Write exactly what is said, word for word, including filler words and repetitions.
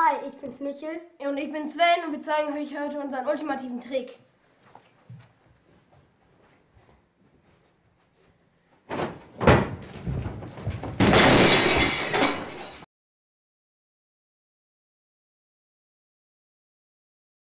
Hi, ich bin's Michel. Und ich bin Sven und wir zeigen euch heute unseren ultimativen Trick.